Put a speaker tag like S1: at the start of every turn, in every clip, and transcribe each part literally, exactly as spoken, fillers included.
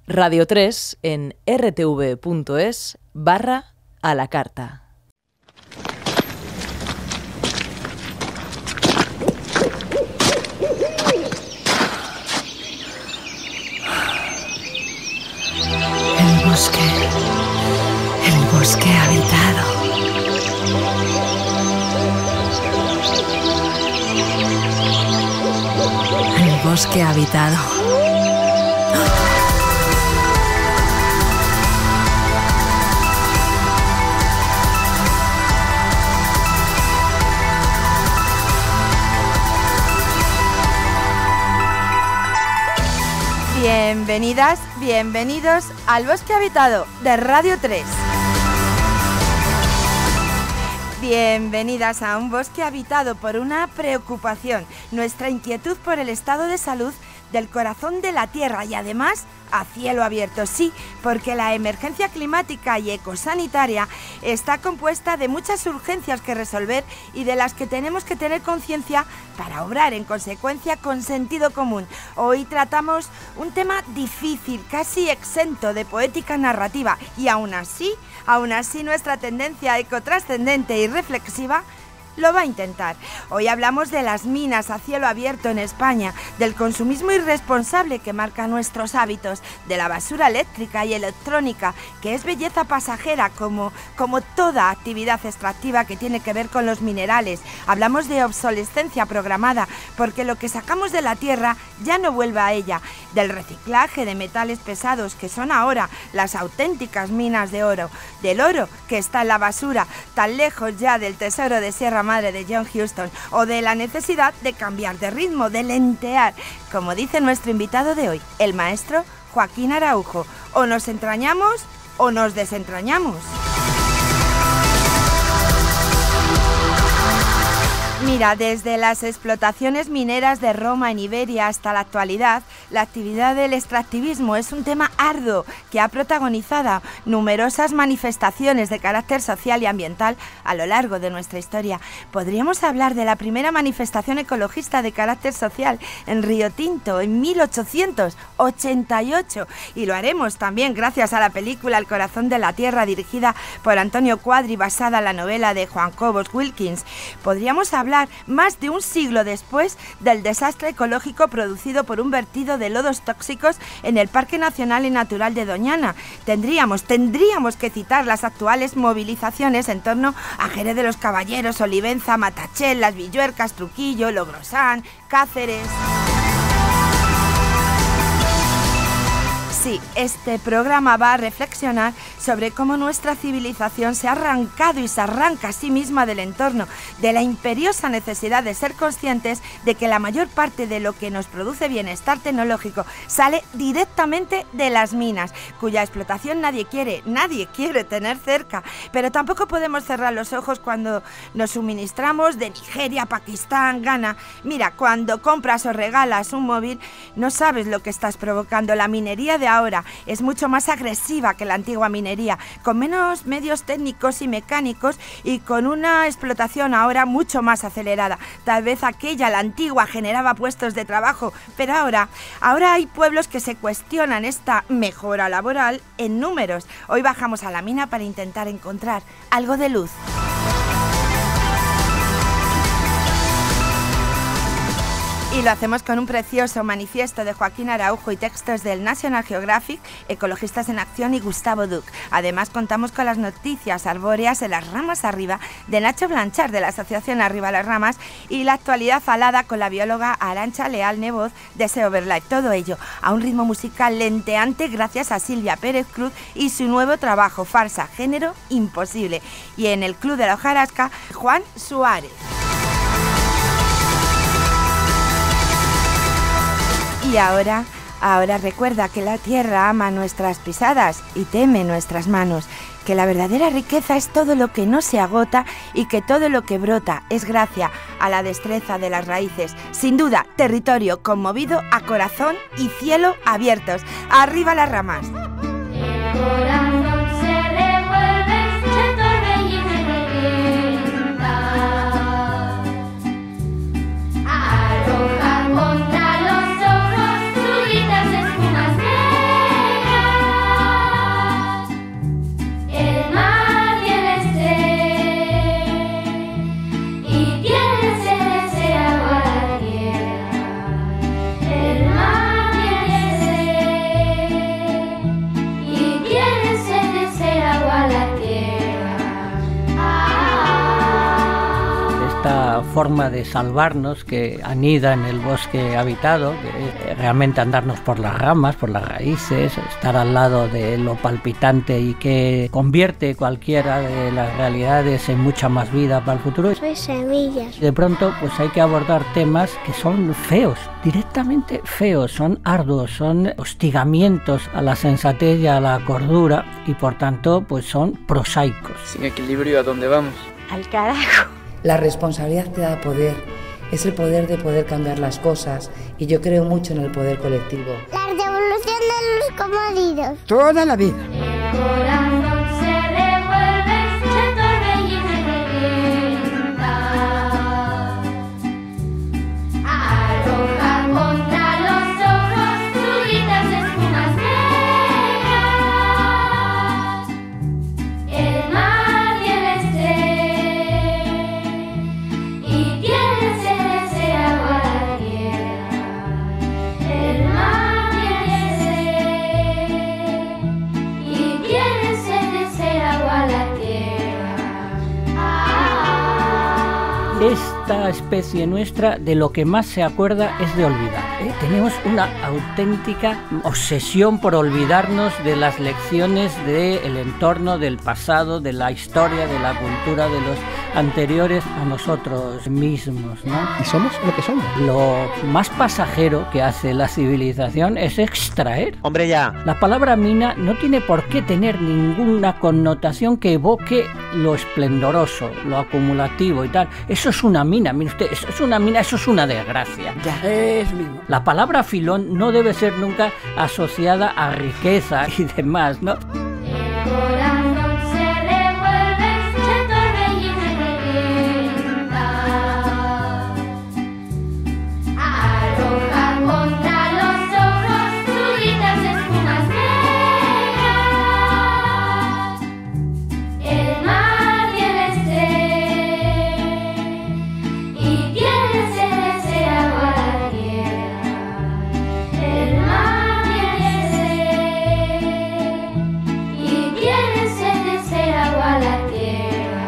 S1: Radio tres en rtv.es barra a la carta.
S2: El bosque, el bosque habitado. El bosque habitado.
S3: Bienvenidas, bienvenidos al Bosque Habitado de Radio tres. Bienvenidas a un bosque habitado por una preocupación, nuestra inquietud por el estado de salud del corazón de la Tierra y además a cielo abierto, sí, porque la emergencia climática y ecosanitaria está compuesta de muchas urgencias que resolver y de las que tenemos que tener conciencia para obrar en consecuencia con sentido común. Hoy tratamos un tema difícil, casi exento de poética narrativa y aún así, aún así nuestra tendencia ecotrascendente y reflexiva lo va a intentar. Hoy hablamos de las minas a cielo abierto en España, del consumismo irresponsable que marca nuestros hábitos, de la basura eléctrica y electrónica, que es belleza pasajera como, como toda actividad extractiva que tiene que ver con los minerales. Hablamos de obsolescencia programada, porque lo que sacamos de la tierra ya no vuelve a ella, del reciclaje de metales pesados, que son ahora las auténticas minas de oro, del oro que está en la basura, tan lejos ya del tesoro de Sierra Madre de John Huston, o de la necesidad de cambiar de ritmo, de lentear, como dice nuestro invitado de hoy, el maestro Joaquín Araujo. O nos entrañamos o nos desentrañamos. Mira, desde las explotaciones mineras de Roma en Iberia hasta la actualidad, la actividad del extractivismo es un tema arduo que ha protagonizado numerosas manifestaciones de carácter social y ambiental a lo largo de nuestra historia. Podríamos hablar de la primera manifestación ecologista de carácter social en Río Tinto en mil ochocientos ochenta y ocho y lo haremos también gracias a la película El corazón de la tierra dirigida por Antonio Cuadri basada en la novela de Juan Cobos Wilkins. Podríamos hablar más de un siglo después del desastre ecológico producido por un vertido de lodos tóxicos en el Parque Nacional y Natural de Doñana. Tendríamos, tendríamos que citar las actuales movilizaciones en torno a Jerez de los Caballeros, Olivenza, Matachel, Las Villuercas, Truquillo, Logrosán, Cáceres. Sí, este programa va a reflexionar sobre cómo nuestra civilización se ha arrancado y se arranca a sí misma del entorno, de la imperiosa necesidad de ser conscientes de que la mayor parte de lo que nos produce bienestar tecnológico sale directamente de las minas, cuya explotación nadie quiere, nadie quiere tener cerca, pero tampoco podemos cerrar los ojos cuando nos suministramos de Nigeria, Pakistán, Ghana. Mira, cuando compras o regalas un móvil, no sabes lo que estás provocando. La minería de ahora es mucho más agresiva que la antigua minería, con menos medios técnicos y mecánicos y con una explotación ahora mucho más acelerada. Tal vez aquella, la antigua, generaba puestos de trabajo, pero ahora, ahora hay pueblos que se cuestionan esta mejora laboral en números. Hoy bajamos a la mina para intentar encontrar algo de luz. Y lo hacemos con un precioso manifiesto de Joaquín Araujo y textos del National Geographic, Ecologistas en Acción y Gustavo Duc. Además, contamos con las noticias arbóreas en las ramas arriba de Nacho Blanchard de la Asociación Arriba las Ramas y la actualidad falada con la bióloga Arantxa Leal Nevoz de S E O Verlife. Todo ello a un ritmo musical lenteante gracias a Silvia Pérez Cruz y su nuevo trabajo, Farsa, Género Imposible. Y en el Club de la Hojarasca, Juan Suárez. Y ahora, ahora recuerda que la tierra ama nuestras pisadas y teme nuestras manos, que la verdadera riqueza es todo lo que no se agota y que todo lo que brota es gracia a la destreza de las raíces. Sin duda, territorio conmovido a corazón y cielo abiertos. ¡Arriba las ramas!
S4: El corazón se revuelve, se torbellina y revienta. Arroja contra los ojos súbitas espumas negras.
S5: forma de salvarnos que anida en el bosque habitado, que es realmente andarnos por las ramas, por las raíces, estar al lado de lo palpitante y que convierte cualquiera de las realidades en mucha más vida para el futuro.
S6: Soy semillas.
S5: De pronto pues hay que abordar temas que son feos, directamente feos, son arduos, son hostigamientos a la sensatez y a la cordura y por tanto pues son prosaicos.
S7: Sin equilibrio, ¿a dónde vamos?
S6: Al carajo.
S8: La responsabilidad te da poder, es el poder de poder cambiar las cosas y yo creo mucho en el poder colectivo.
S6: La revolución de los comodidos.
S9: Toda la vida.
S4: El corazón se revuelve, se torbellina y revienta. Arroja contra los ojos súbitas espumas negras. El mar tiene sed y tiene sed, desea agua la tierra. El mar tiene sed y tiene sed, desea agua la tierra. Ah.
S5: Esta especie nuestra de lo que más se acuerda es de olvidar, ¿eh? Tenemos una auténtica obsesión por olvidarnos de las lecciones del entorno, del pasado, de la historia, de la cultura de los anteriores a nosotros mismos, ¿no?
S9: Y somos lo que somos.
S5: Lo más pasajero que hace la civilización es extraer.
S10: Hombre, ya.
S5: La palabra mina no tiene por qué tener ninguna connotación que evoque lo esplendoroso, lo acumulativo y tal. Eso es una mina, mire usted, eso es una mina, eso es una desgracia.
S9: Ya es mismo.
S5: La palabra filón no debe ser nunca asociada a riqueza y demás, ¿no?
S4: El corazón se revuelve, se torbellina y revienta. Arroja contra los ojos súbitas espumas negras. El mar tiene sed y tiene sed, desea agua la tierra. El mar tiene sed y tiene sed, desea agua la tierra.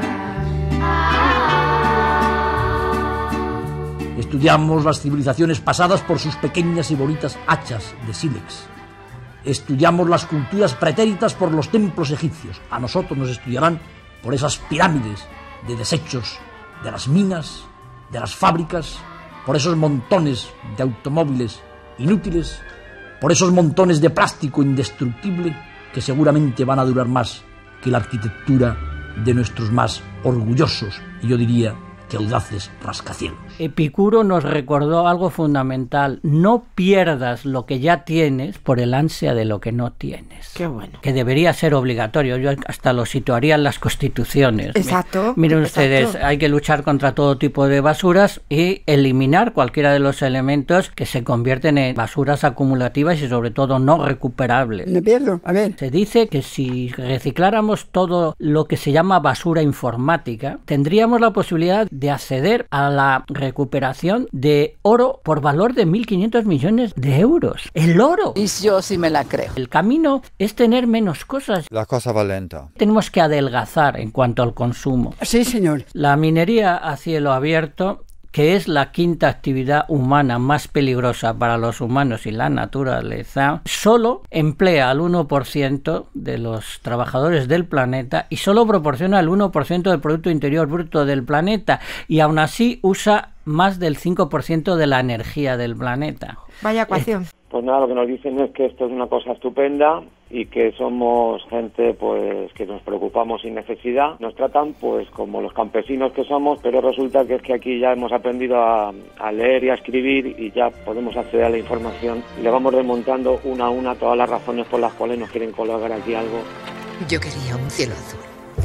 S4: Ah.
S11: Estudiamos las civilizaciones pasadas por sus pequeñas y bonitas hachas de sílex. Estudiamos las culturas pretéritas por los templos egipcios. A nosotros nos estudiarán por esas pirámides de desechos de las minas, de las fábricas, por esos montones de automóviles inútiles, por esos montones de plástico indestructible que seguramente van a durar más que la arquitectura de nuestros más orgullosos y yo diría que audaces rascacielos.
S5: Epicuro nos recordó algo fundamental: no pierdas lo que ya tienes por el ansia de lo que no tienes.
S9: Qué bueno.
S5: Que debería ser obligatorio, yo hasta lo situaría en las constituciones.
S9: Exacto.
S5: Miren
S9: exacto.
S5: ustedes, hay que luchar contra todo tipo de basuras y eliminar cualquiera de los elementos que se convierten en basuras acumulativas y sobre todo no recuperables.
S9: Me pierdo, a ver.
S5: Se dice que si recicláramos todo lo que se llama basura informática, tendríamos la posibilidad de acceder a la recuperación de oro por valor de mil quinientos millones de euros. ¡El oro!
S2: Y yo sí me la creo.
S5: El camino es tener menos cosas.
S10: La cosa va lenta.
S5: Tenemos que adelgazar en cuanto al consumo.
S9: Sí, señor.
S5: La minería a cielo abierto, que es la quinta actividad humana más peligrosa para los humanos y la naturaleza, solo emplea al uno por ciento de los trabajadores del planeta y solo proporciona el uno por ciento del Producto Interior Bruto del planeta y aún así usa más del cinco por ciento de la energía del planeta.
S3: Vaya ecuación.
S12: Pues nada, lo que nos dicen es que esto es una cosa estupenda y que somos gente pues que nos preocupamos sin necesidad. Nos tratan pues como los campesinos que somos, pero resulta que es que aquí ya hemos aprendido a, a leer y a escribir y ya podemos acceder a la información y le vamos desmontando una a una todas las razones por las cuales nos quieren colocar aquí algo.
S13: Yo quería un cielo azul.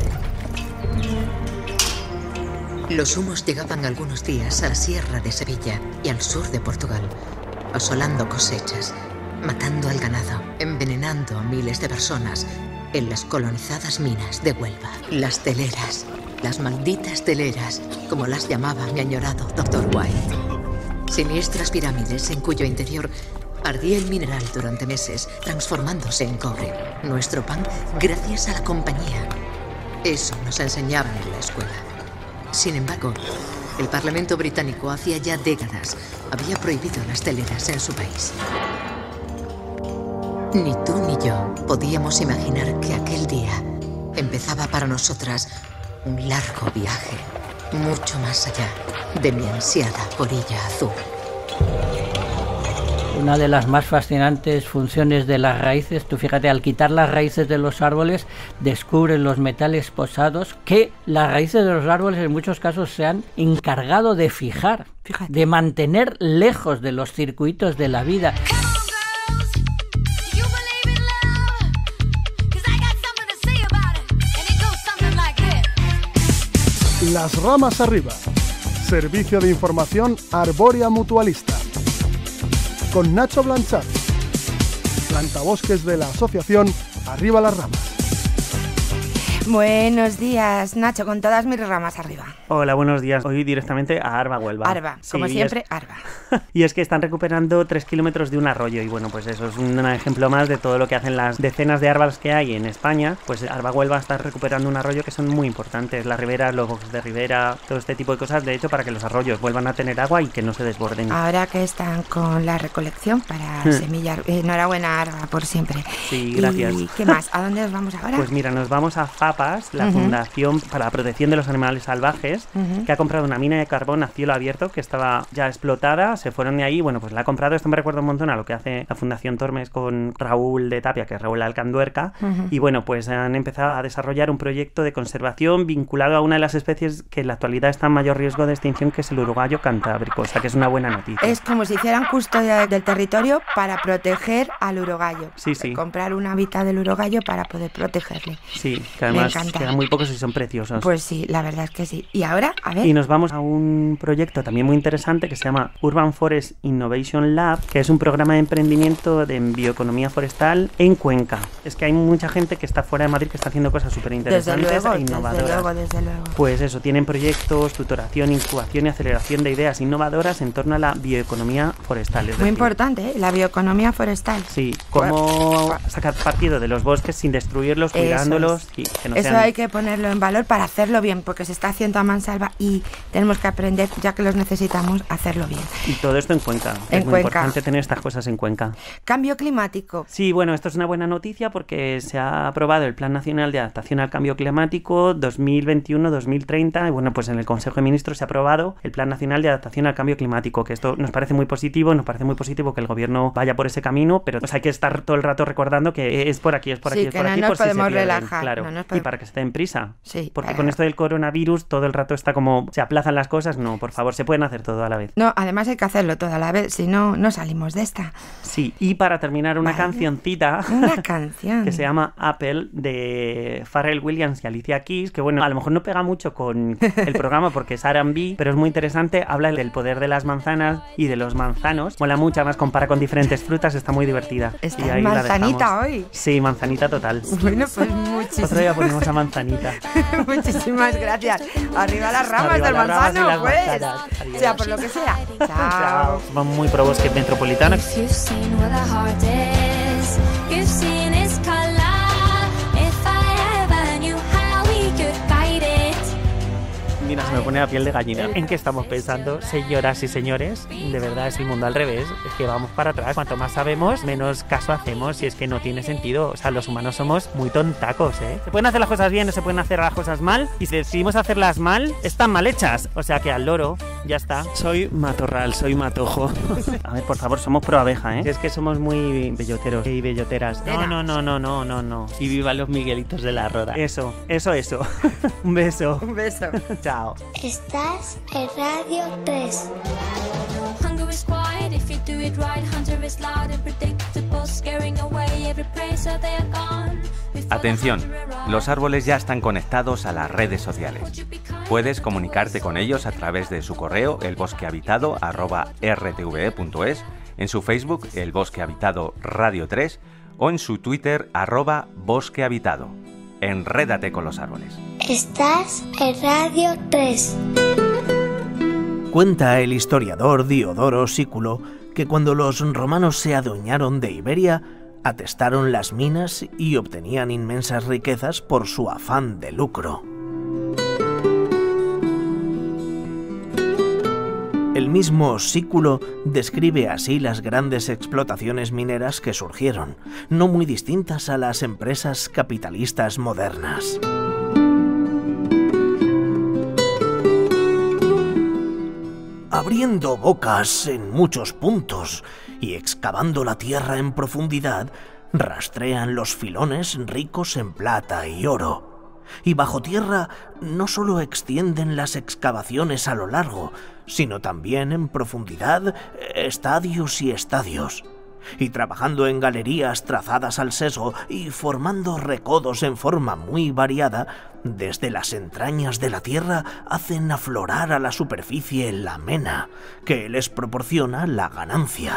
S13: Los humos llegaban algunos días a la sierra de Sevilla y al sur de Portugal, asolando cosechas, matando al ganado, envenenando a miles de personas en las colonizadas minas de Huelva. Las teleras, las malditas teleras, como las llamaba mi añorado doctor White. Siniestras pirámides en cuyo interior ardía el mineral durante meses, transformándose en cobre. Nuestro pan gracias a la compañía. Eso nos enseñaban en la escuela. Sin embargo, El Parlamento británico hacía ya décadas había prohibido las teleras en su país. Ni tú ni yo podíamos imaginar que aquel día empezaba para nosotras un largo viaje, mucho más allá de mi ansiada orilla azul.
S5: Una de las más fascinantes funciones de las raíces, tú fíjate, al quitar las raíces de los árboles, descubren los metales pesados que las raíces de los árboles en muchos casos se han encargado de fijar, fíjate, de mantener lejos de los circuitos de la vida.
S7: Las ramas arriba. Servicio de información arbórea mutualista. Con Nacho Blanchard, plantabosques de la asociación Arriba las Ramas.
S3: Buenos días, Nacho, con todas mis ramas arriba.
S10: Hola, buenos días. Hoy directamente a Arba, Huelva.
S3: Arba, como
S10: sí,
S3: siempre,
S10: es...
S3: Arba.
S10: Y es que están recuperando tres kilómetros de un arroyo y bueno, pues eso es un ejemplo más de todo lo que hacen las decenas de arbas que hay en España. Pues Arba, Huelva está recuperando un arroyo que son muy importantes. Las riberas, los bosques de ribera, todo este tipo de cosas, de hecho, para que los arroyos vuelvan a tener agua y que no se desborden.
S3: Ahora que están con la recolección para
S10: Hmm.
S3: semillar, enhorabuena, Arba, por siempre.
S10: Sí, gracias.
S3: ¿Y qué más? ¿A dónde nos vamos ahora?
S10: Pues mira, nos vamos a FAPAS, la
S3: Uh-huh.
S10: Fundación para la Protección de los Animales Salvajes,
S3: Uh-huh.
S10: que ha comprado una mina de carbón a cielo abierto que estaba ya explotada. Se fueron de ahí, bueno, pues la ha comprado. Esto me recuerda un montón a lo que hace la Fundación Tormes con Raúl de Tapia, que es Raúl Alcanduerca.
S3: Uh-huh.
S10: Y bueno, pues han empezado a desarrollar un proyecto de conservación vinculado a una de las especies que en la actualidad está en mayor riesgo de extinción, que es el urogallo cantábrico. O sea, que es una buena noticia.
S3: Es como si hicieran custodia del territorio para proteger al urogallo.
S10: Sí, sí.
S3: Comprar un hábitat del urogallo para poder protegerle.
S10: Sí, que además
S3: Me encanta.
S10: quedan muy pocos y son preciosos.
S3: Pues sí, la verdad es que sí. Y ahora, a ver...
S10: Y nos vamos a un proyecto también muy interesante que se llama Urban Forest Innovation Lab, que es un programa de emprendimiento de bioeconomía forestal en Cuenca. Es que hay mucha gente que está fuera de Madrid que está haciendo cosas súper interesantes
S3: Desde luego,
S10: e innovadoras.
S3: desde luego, desde luego.
S10: Pues eso, tienen proyectos, tutoración, incubación y aceleración de ideas innovadoras en torno a la bioeconomía forestal. Es
S3: Muy
S10: decir,
S3: importante, ¿eh? La bioeconomía forestal.
S10: Sí, cómo sacar partido de los bosques sin destruirlos, cuidándolos y que no
S3: Eso
S10: sean...
S3: hay que ponerlo en valor para hacerlo bien, porque se está haciendo a mansalva y tenemos que aprender, ya que los necesitamos, a hacerlo bien.
S10: Y todo esto en Cuenca.
S3: En
S10: es muy
S3: Cuenca.
S10: importante tener estas cosas en Cuenca.
S3: Cambio climático.
S10: Sí, bueno, esto es una buena noticia porque se ha aprobado el Plan Nacional de Adaptación al Cambio Climático dos mil veintiuno a dos mil treinta y bueno, pues en el Consejo de Ministros se ha aprobado el Plan Nacional de Adaptación al Cambio Climático, que esto nos parece muy positivo, nos parece muy positivo que el gobierno vaya por ese camino, pero pues hay que estar todo el rato recordando que es por aquí, es por aquí,
S3: Sí,
S10: es
S3: que
S10: por
S3: no
S10: aquí,
S3: nos
S10: por si se
S3: podemos
S10: pierden,
S3: relajar,
S10: claro,
S3: no nos
S10: y
S3: podemos-
S10: para que se den prisa.
S3: Sí,
S10: Porque
S3: para-
S10: con esto del coronavirus todo el rato está como se aplazan las cosas, no, por favor, se pueden hacer todo a la vez.
S3: No, además hay que hacerlo todo a la vez, si no, no salimos de esta.
S10: Sí, y para terminar una
S3: Vale.
S10: cancioncita
S3: Una canción.
S10: que se llama Apple de Pharrell Williams y Alicia Keys, que bueno, a lo mejor no pega mucho con el programa porque es R and B, pero es muy interesante, habla del poder de las manzanas y de los manzanos, mola mucho, más compara con diferentes frutas, está muy divertida.
S3: Está
S10: Y ahí la
S3: manzanita
S10: dejamos.
S3: hoy.
S10: Sí, manzanita total.
S3: Bueno, pues muchísimas
S10: Otro día ponemos a manzanita.
S3: Muchísimas gracias. Arriba las ramas
S10: Arriba
S3: del
S10: las ramas y
S3: manzano,
S10: las
S3: pues.
S10: manzanas. Adiós.
S3: Sea por lo que sea. Chao.
S10: Chao. Vamos muy pro bosque metropolitano.
S4: You've seen where the heart is. You've seen its color. If I ever knew how we could fight it.
S10: Mira, se me pone la piel de gallina. ¿En qué estamos pensando, señoras y señores? De verdad es el mundo al revés. Es que vamos para atrás. Cuanto más sabemos, menos caso hacemos. Y es que no tiene sentido. O sea, los humanos somos muy tontacos, ¿eh? Se pueden hacer las cosas bien, no se pueden hacer las cosas mal. Y si decidimos hacerlas mal, están mal hechas. O sea que al loro, ya está. Soy matorral, soy matojo. A ver, por favor, somos pro abeja, ¿eh? Es que somos muy belloteros y belloteras. No, no, no, no, no, no, no. Y viva los Miguelitos de la Roda. Eso, eso, eso. Un beso.
S3: Un beso.
S10: Chao.
S6: Estás en Radio tres.
S4: Hunger is quiet if you do it right. Hunter is loud and predictable, scaring away every prey so they are gone.
S14: Atención, los árboles ya están conectados a las redes sociales. Puedes comunicarte con ellos a través de su correo elbosquehabitado arroba r t v e punto es, en su Facebook El Bosque Habitado Radio tres o en su Twitter arroba bosquehabitado. Enrédate con los árboles.
S6: Estás en Radio tres.
S15: Cuenta el historiador Diodoro Sículo que cuando los romanos se adueñaron de Iberia, atestaron las minas y obtenían inmensas riquezas por su afán de lucro. El mismo Sículo describe así las grandes explotaciones mineras que surgieron, no muy distintas a las empresas capitalistas modernas. Abriendo bocas en muchos puntos y excavando la tierra en profundidad, rastrean los filones ricos en plata y oro. Y bajo tierra no solo extienden las excavaciones a lo largo, sino también en profundidad estadios y estadios. Y trabajando en galerías trazadas al sesgo y formando recodos en forma muy variada, desde las entrañas de la tierra hacen aflorar a la superficie la mena, que les proporciona la ganancia.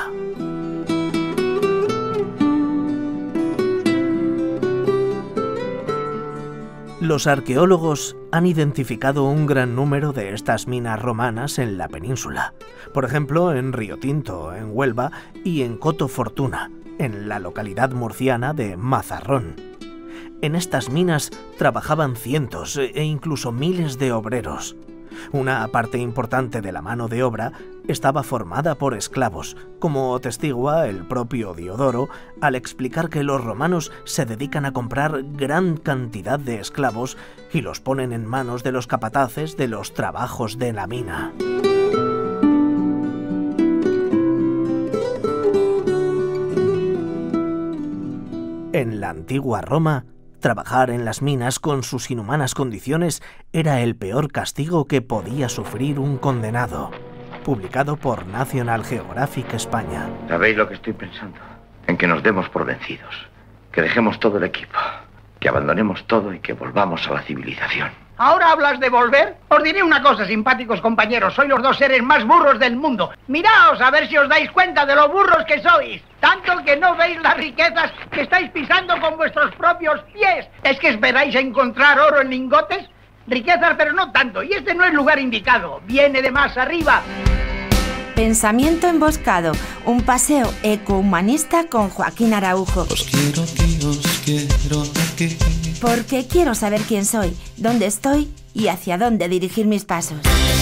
S15: Los arqueólogos han identificado un gran número de estas minas romanas en la península, por ejemplo en Río Tinto, en Huelva, y en Coto Fortuna, en la localidad murciana de Mazarrón. En estas minas trabajaban cientos e incluso miles de obreros. Una parte importante de la mano de obra estaba formada por esclavos, como atestigua el propio Diodoro al explicar que los romanos se dedican a comprar gran cantidad de esclavos y los ponen en manos de los capataces de los trabajos de la mina. En la antigua Roma, trabajar en las minas con sus inhumanas condiciones era el peor castigo que podía sufrir un condenado. Publicado por National Geographic España.
S16: ¿Sabéis lo que estoy pensando? En que nos demos por vencidos, que dejemos todo el equipo, que abandonemos todo y que volvamos a la civilización.
S17: ¿Ahora hablas de volver? Os diré una cosa, simpáticos compañeros, sois los dos seres más burros del mundo. Miraos a ver si os dais cuenta de lo burros que sois. Tanto que no veis las riquezas que estáis pisando con vuestros propios pies. ¿Es que esperáis a encontrar oro en lingotes? Riquezas, pero no tanto, y este no es lugar indicado, viene de más arriba.
S3: Pensamiento emboscado, un paseo ecohumanista con Joaquín Araujo.
S18: Os quiero aquí, os quiero aquí.
S3: Porque quiero saber quién soy, dónde estoy y hacia dónde dirigir mis pasos.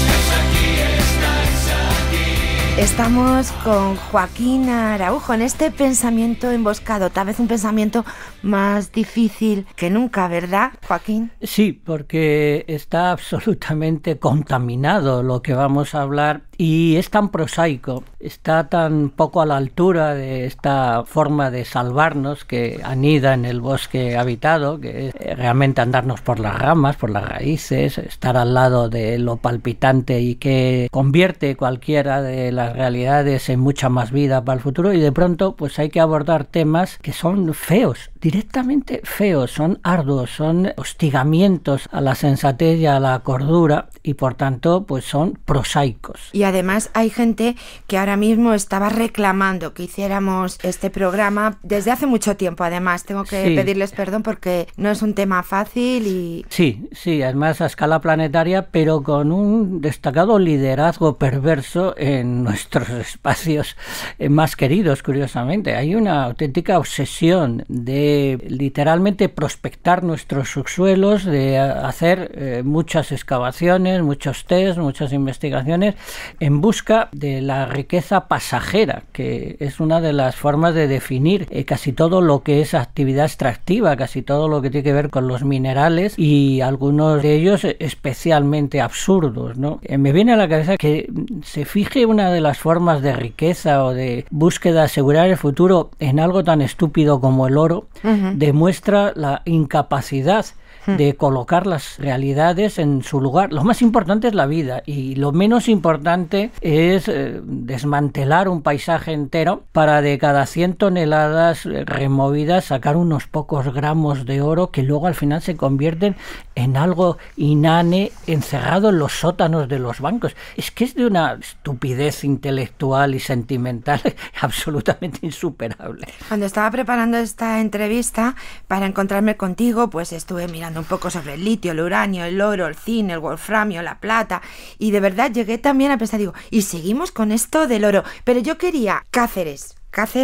S3: Estamos con Joaquín Araujo en este pensamiento emboscado, tal vez un pensamiento más difícil que nunca, ¿verdad, Joaquín?
S5: Sí, porque está absolutamente contaminado lo que vamos a hablar y es tan prosaico, está tan poco a la altura de esta forma de salvarnos que anida en el bosque habitado, que es realmente andarnos por las ramas, por las raíces, estar al lado de lo palpitante y que convierte cualquiera de las realidades en mucha más vida para el futuro, y de pronto pues hay que abordar temas que son feos, directamente feos, son arduos, son hostigamientos a la sensatez y a la cordura y por tanto pues son prosaicos.
S3: Y además hay gente que ahora mismo estaba reclamando que hiciéramos este programa desde hace mucho tiempo. Además tengo que sí. pedirles perdón porque no es un tema fácil y...
S5: Sí, sí, además a escala planetaria, pero con un destacado liderazgo perverso en nuestros espacios más queridos, curiosamente. Hay una auténtica obsesión de literalmente prospectar nuestros subsuelos, de hacer eh, muchas excavaciones, muchos test, muchas investigaciones en busca de la riqueza pasajera, que es una de las formas de definir eh, casi todo lo que es actividad extractiva, casi todo lo que tiene que ver con los minerales y algunos de ellos especialmente absurdos, ¿no? Eh, me viene a la cabeza que se fije una de las formas de riqueza o de búsqueda de asegurar el futuro en algo tan estúpido como el oro, uh-huh. demuestra la incapacidad de colocar las realidades en su lugar. Lo más importante es la vida y lo menos importante es eh, desmantelar un paisaje entero para de cada cien toneladas removidas sacar unos pocos gramos de oro que luego al final se convierten en algo inane encerrado en los sótanos de los bancos. Es que es de una estupidez intelectual y sentimental absolutamente insuperable.
S3: Cuando estaba preparando esta entrevista para encontrarme contigo, pues estuve mirando un poco sobre el litio, el uranio, el oro, el zinc, el wolframio, la plata, y de verdad llegué también a pensar, digo, y seguimos con esto del oro, pero yo quería Cáceres, Cáceres,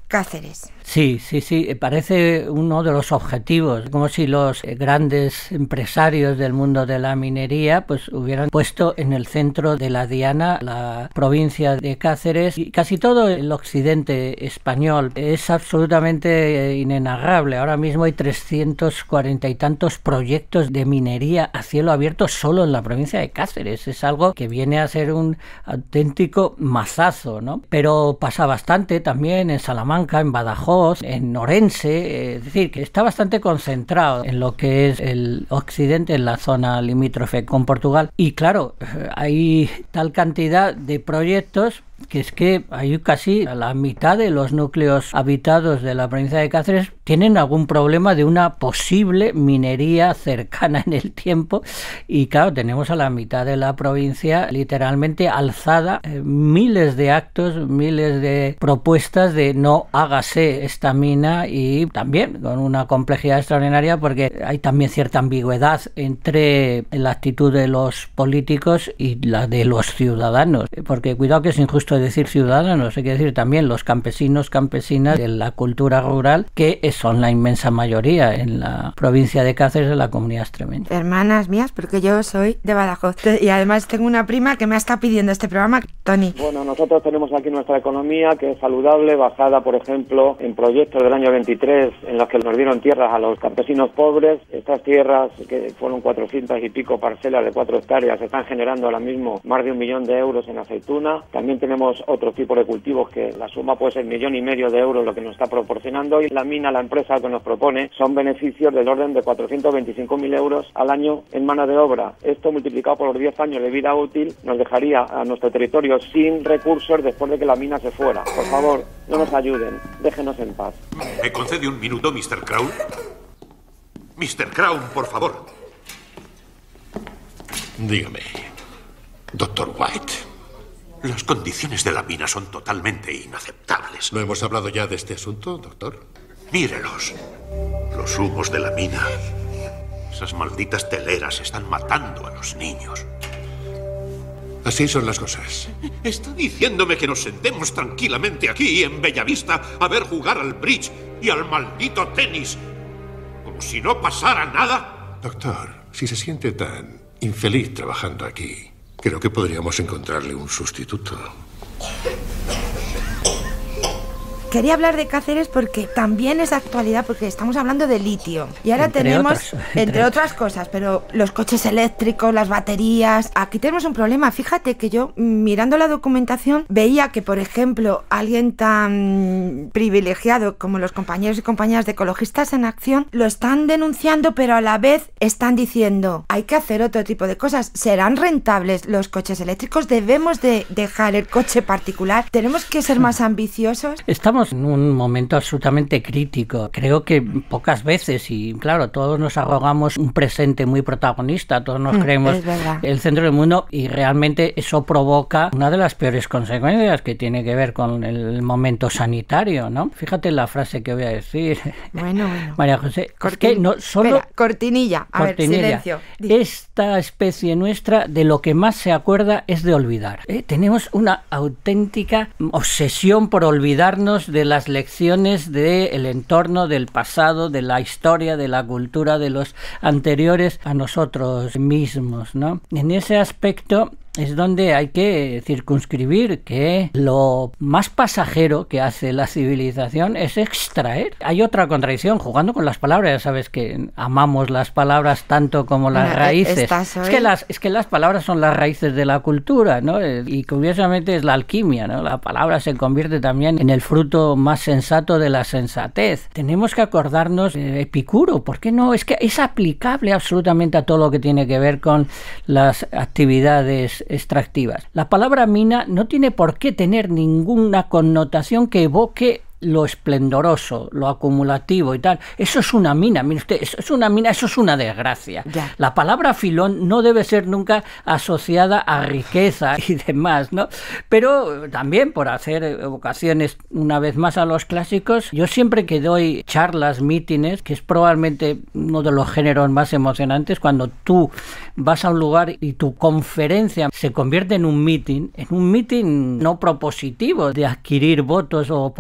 S3: Cáceres.
S5: Sí, sí, sí, parece uno de los objetivos, como si los grandes empresarios del mundo de la minería pues hubieran puesto en el centro de la diana la provincia de Cáceres y casi todo el occidente español. Es absolutamente inenarrable. Ahora mismo hay trescientos cuarenta y tantos proyectos de minería a cielo abierto solo en la provincia de Cáceres. Es algo que viene a ser un auténtico mazazo, ¿no? Pero pasa bastante también en Salamanca, en Badajoz, en Orense, es decir, que está bastante concentrado en lo que es el occidente, en la zona limítrofe con Portugal. Y claro, hay tal cantidad de proyectos que es que hay casi la mitad de los núcleos habitados de la provincia de Cáceres tienen algún problema de una posible minería cercana en el tiempo y claro, tenemos a la mitad de la provincia literalmente alzada, eh, miles de actos, miles de propuestas de no hágase esta mina y también con una complejidad extraordinaria porque hay también cierta ambigüedad entre la actitud de los políticos y la de los ciudadanos, porque cuidado que es injusto decir ciudadanos, hay que decir también los campesinos, campesinas de la cultura rural, que son la inmensa mayoría en la provincia de Cáceres, de la comunidad extremeña.
S3: Hermanas mías, porque yo soy de Badajoz y además tengo una prima que me está pidiendo este programa, Tony.
S12: Bueno, nosotros tenemos aquí nuestra economía que es saludable, basada, por ejemplo, en proyectos del año veintitrés en los que nos dieron tierras a los campesinos pobres. Estas tierras, que fueron cuatrocientas y pico parcelas de cuatro hectáreas, están generando ahora mismo más de un millón de euros en aceituna. También tenemos otros tipos de cultivos que la suma puede ser millón y medio de euros lo que nos está proporcionando y la mina, la empresa que nos propone, son beneficios del orden de cuatrocientos veinticinco mil euros al año en mano de obra. Esto multiplicado por los diez años de vida útil nos dejaría a nuestro territorio sin recursos después de que la mina se fuera. Por favor, no nos ayuden, déjenos en paz.
S19: ¿Me concede un minuto, mister Crown? mister Crown, por favor. Dígame, doctor White. Las condiciones de la mina son totalmente inaceptables. ¿No hemos hablado ya de este asunto, doctor? Mírelos. Los humos de la mina. Esas malditas teleras están matando a los niños. Así son las cosas. Está diciéndome que nos sentemos tranquilamente aquí, en Bellavista, a ver jugar al bridge y al maldito tenis. Como si no pasara nada. Doctor, si se siente tan infeliz trabajando aquí, creo que podríamos encontrarle un sustituto.
S3: Quería hablar de Cáceres porque también es actualidad, porque estamos hablando de litio. Y ahora
S5: entre
S3: tenemos,
S5: otras,
S3: entre,
S5: entre
S3: otras cosas, pero los coches eléctricos, las baterías... Aquí tenemos un problema. Fíjate que yo, mirando la documentación, veía que, por ejemplo, alguien tan privilegiado como los compañeros y compañeras de Ecologistas en Acción lo están denunciando, pero a la vez están diciendo hay que hacer otro tipo de cosas. ¿Serán rentables los coches eléctricos? ¿Debemos de dejar el coche particular? ¿Tenemos que ser más ambiciosos?
S5: Estamos en un momento absolutamente crítico. Creo que pocas veces, y claro, todos nos arrogamos un presente muy protagonista, todos nos creemos el centro del mundo y realmente eso provoca una de las peores consecuencias que tiene que ver con el momento sanitario, ¿no? Fíjate la frase que voy a decir.
S3: Bueno, bueno.
S5: María José,
S3: Cortin-
S5: es que no solo...
S3: Espera, cortinilla. A
S5: cortinilla.
S3: ver, silencio.
S5: Esta especie nuestra de lo que más se acuerda es de olvidar. ¿eh? Tenemos una auténtica obsesión por olvidarnos de las lecciones del entorno, del pasado, de la historia, de la cultura de los anteriores a nosotros mismos, ¿no? En ese aspecto es donde hay que circunscribir que lo más pasajero que hace la civilización es extraer. Hay otra contradicción, jugando con las palabras, ya sabes que amamos las palabras tanto como las
S3: Bueno,
S5: raíces. Es que las, es que las palabras son las raíces de la cultura, ¿no? Y curiosamente es la alquimia, ¿no? La palabra se convierte también en el fruto más sensato de la sensatez. Tenemos que acordarnos de Epicuro, ¿por qué no? Es que es aplicable absolutamente a todo lo que tiene que ver con las actividades extractivas. La palabra mina no tiene por qué tener ninguna connotación que evoque lo esplendoroso, lo acumulativo y tal. Eso es una mina, mire usted, eso es una mina, eso es una desgracia. Ya. La palabra filón no debe ser nunca asociada a riqueza y demás, ¿no? Pero también, por hacer evocaciones una vez más a los clásicos, yo siempre que doy charlas, mítines, que es probablemente uno de los géneros más emocionantes, cuando tú vas a un lugar y tu conferencia se convierte en un meeting, en un meeting no propositivo de adquirir votos o poder, ¿no?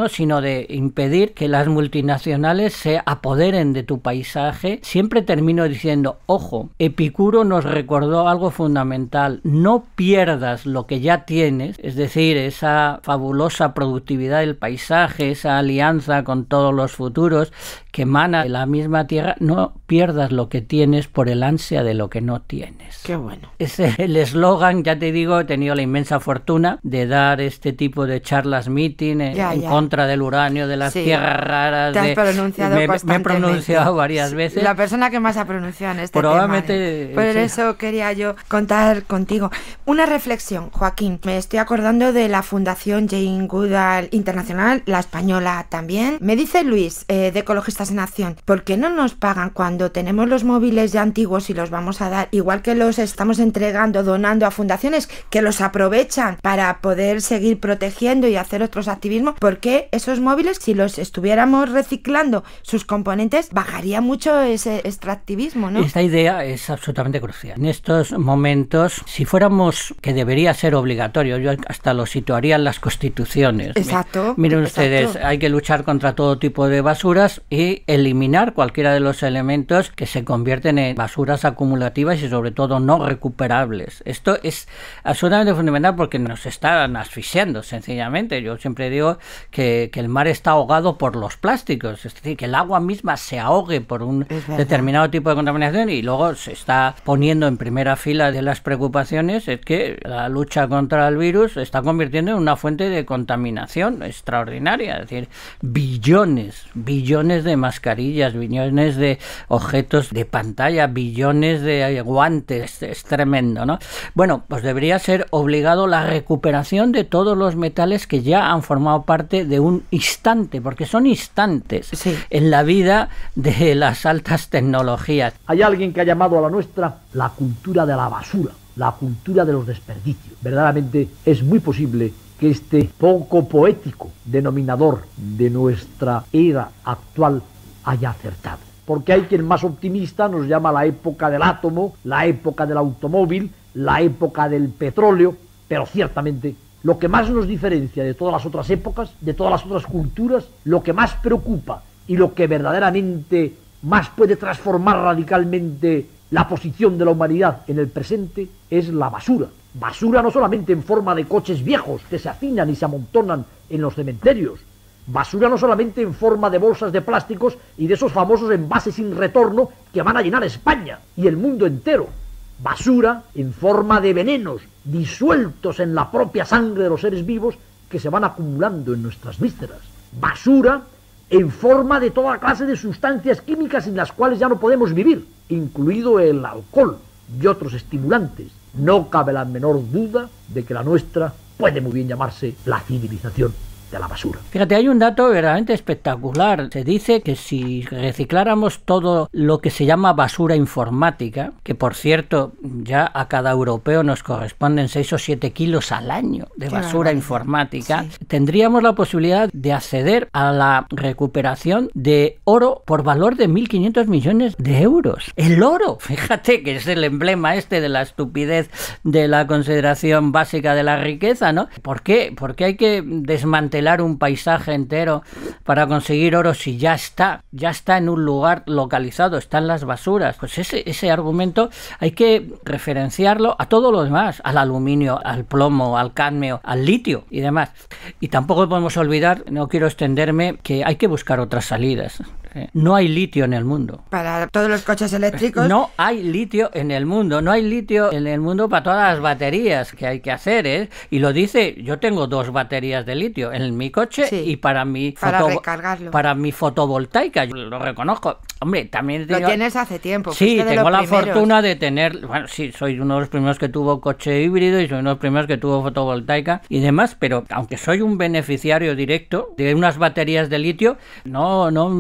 S5: ¿no? Sino de impedir que las multinacionales se apoderen de tu paisaje. Siempre termino diciendo, ojo, Epicuro nos recordó algo fundamental: no pierdas lo que ya tienes, es decir, esa fabulosa productividad del paisaje, esa alianza con todos los futuros que emana de la misma tierra. No pierdas lo que tienes por el ansia de lo que no tienes.
S3: Qué bueno.
S5: Ese es el eslogan. Ya te digo, he tenido la inmensa fortuna de dar este tipo de charlas meeting en,
S3: ya,
S5: en
S3: ya.
S5: contra del uranio, de las
S3: Sí.
S5: tierras raras.
S3: Te has
S5: de,
S3: pronunciado
S5: me, me he
S3: constantemente.
S5: pronunciado varias veces.
S3: La persona que más ha pronunciado en este
S5: Probablemente,
S3: tema. ¿eh? Por
S5: sí.
S3: eso quería yo contar contigo. Una reflexión, Joaquín. Me estoy acordando de la Fundación Jane Goodall Internacional, la española también. Me dice Luis, eh, de Ecologistas en Acción, ¿por qué no nos pagan cuando tenemos los móviles ya antiguos y los vamos a dar? Igual que los estamos entregando, donando a fundaciones que los aprovechan para poder seguir protegiendo y hacer otros activismos. ¿Por qué esos móviles, si los estuviéramos reciclando sus componentes, bajaría mucho ese extractivismo, ¿no?
S5: Esta idea es absolutamente crucial. En estos momentos, si fuéramos, que debería ser obligatorio, yo hasta lo situaría en las constituciones.
S3: Exacto.
S5: Miren
S3: exacto.
S5: ustedes, hay que luchar contra todo tipo de basuras y eliminar cualquiera de los elementos que se convierten en basuras acumulativas y sobre todo no recuperables. Esto es absolutamente fundamental porque nos están asfixiando, sencillamente. Yo siempre digo que, que el mar está ahogado por los plásticos, es decir, que el agua misma se ahogue por un determinado tipo de contaminación, y luego se está poniendo en primera fila de las preocupaciones es que la lucha contra el virus se está convirtiendo en una fuente de contaminación extraordinaria, es decir, billones, billones de mascarillas, billones de objetos de pantalla, billones de guantes, es tremendo, ¿no? Bueno, pues debería ser obligado la recuperación de todos los metales que ya han formado parte de un instante, porque son instantes
S3: sí.
S5: en la vida de las altas tecnologías.
S11: Hay alguien que ha llamado a la nuestra la cultura de la basura, la cultura de los desperdicios. Verdaderamente es muy posible que este poco poético denominador de nuestra era actual haya acertado. Porque hay quien más optimista nos llama la época del átomo, la época del automóvil, la época del petróleo, pero ciertamente lo que más nos diferencia de todas las otras épocas, de todas las otras culturas, lo que más preocupa y lo que verdaderamente más puede transformar radicalmente la posición de la humanidad en el presente es la basura. Basura no solamente en forma de coches viejos que se afinan y se amontonan en los cementerios, basura no solamente en forma de bolsas de plásticos y de esos famosos envases sin retorno que van a llenar España y el mundo entero. Basura en forma de venenos disueltos en la propia sangre de los seres vivos que se van acumulando en nuestras vísceras. Basura en forma de toda clase de sustancias químicas sin las cuales ya no podemos vivir, incluido el alcohol y otros estimulantes. No cabe la menor duda de que la nuestra puede muy bien llamarse la civilización de la basura.
S5: Fíjate, hay un dato verdaderamente espectacular. Se dice que si recicláramos todo lo que se llama basura informática, que por cierto ya a cada europeo nos corresponden seis o siete kilos al año de basura informática, sí. tendríamos la posibilidad de acceder a la recuperación de oro por valor de mil quinientos millones de euros. El oro, fíjate que es el emblema este de la estupidez de la consideración básica de la riqueza, ¿no? ¿Por qué? Porque hay que desmantelar un paisaje entero para conseguir oro si ya está, ya está en un lugar localizado, está en las basuras. Pues ese, ese argumento hay que referenciarlo a todo lo demás, al aluminio, al plomo, al cadmio, al litio y demás. Y tampoco podemos olvidar, no quiero extenderme, que hay que buscar otras salidas. No hay litio en el mundo.
S3: Para todos los coches eléctricos.
S5: No hay litio en el mundo. No hay litio en el mundo para todas las baterías que hay que hacer, ¿eh? Y lo dice, yo tengo dos baterías de litio en mi coche sí, y para mi
S3: para
S5: foto,
S3: recargarlo.
S5: Para mi fotovoltaica, yo lo reconozco. Hombre, también
S3: lo tienes hace tiempo.
S5: Sí, tengo la primeros. fortuna de tener, bueno, sí, soy uno de los primeros que tuvo coche híbrido y soy uno de los primeros que tuvo fotovoltaica y demás, pero aunque soy un beneficiario directo de unas baterías de litio, no, no me quiero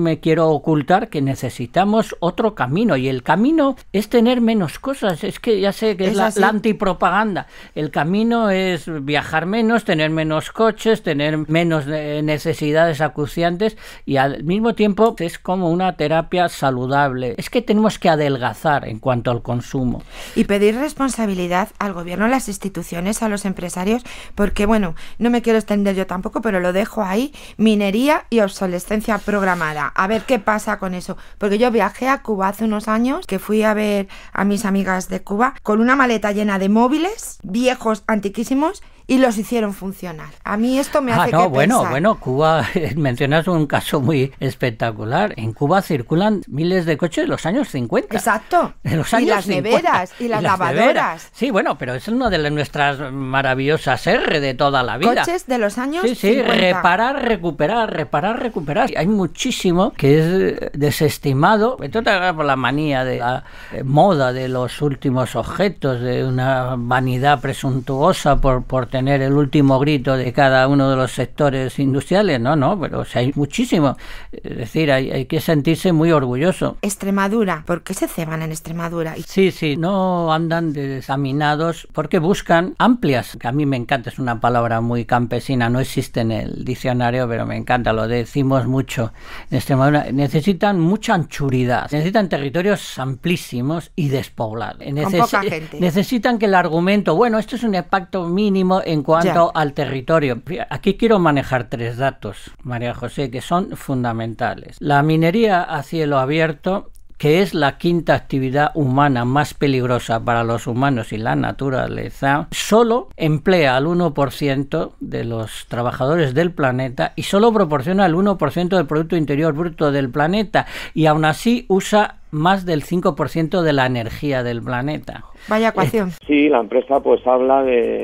S5: quiero ocultar que necesitamos otro camino, y el camino es tener menos cosas. Es que ya sé que es, es la, la antipropaganda. El camino es viajar menos, tener menos coches, tener menos necesidades acuciantes, y al mismo tiempo es como una terapia saludable. Es que tenemos que adelgazar en cuanto al consumo.
S3: Y pedir responsabilidad al gobierno, a las instituciones, a los empresarios, porque bueno, no me quiero extender yo tampoco, pero lo dejo ahí: minería y obsolescencia programada. A ver qué pasa con eso, porque yo viajé a Cuba hace unos años, que fui a ver a mis amigas de Cuba con una maleta llena de móviles viejos, antiquísimos, y los hicieron funcionar. A mí esto me hace
S5: ah, no,
S3: que
S5: bueno,
S3: pensar.
S5: Bueno, Cuba, mencionas un caso muy espectacular. En Cuba circulan miles de coches de los años cincuenta.
S3: Exacto.
S5: De los años
S3: y las
S5: cincuenta.
S3: neveras, y las, y las lavadoras. Neveras.
S5: Sí, bueno, pero es una de nuestras maravillosas R de toda la vida.
S3: Coches de los años
S5: sí, sí,
S3: cincuenta.
S5: Reparar, recuperar, reparar, recuperar. Hay muchísimo que es desestimado, por la manía de la moda de los últimos objetos, de una vanidad presuntuosa por, por tener el último grito de cada uno de los sectores industriales. No, no, pero o sea, hay muchísimo. Es decir, hay, hay que sentirse muy orgulloso.
S3: Extremadura, ¿por qué se ceban en Extremadura?
S5: Sí, sí, no andan desaminados porque buscan amplias, que a mí me encanta, es una palabra muy campesina, no existe en el diccionario, pero me encanta, lo decimos mucho en Extremadura. Necesitan mucha anchuridad, necesitan territorios amplísimos y despoblados.
S3: Neces- Con poca gente.
S5: Necesitan que el argumento, bueno, esto es un impacto mínimo en cuanto ya. al territorio. Aquí quiero manejar tres datos, María José, que son fundamentales. La minería a cielo abierto, que es la quinta actividad humana más peligrosa para los humanos y la naturaleza, solo emplea al uno por ciento de los trabajadores del planeta y solo proporciona el uno por ciento del Producto Interior Bruto del planeta, y aún así usa más del cinco por ciento de la energía del planeta.
S3: Vaya ecuación.
S12: Sí, la empresa pues habla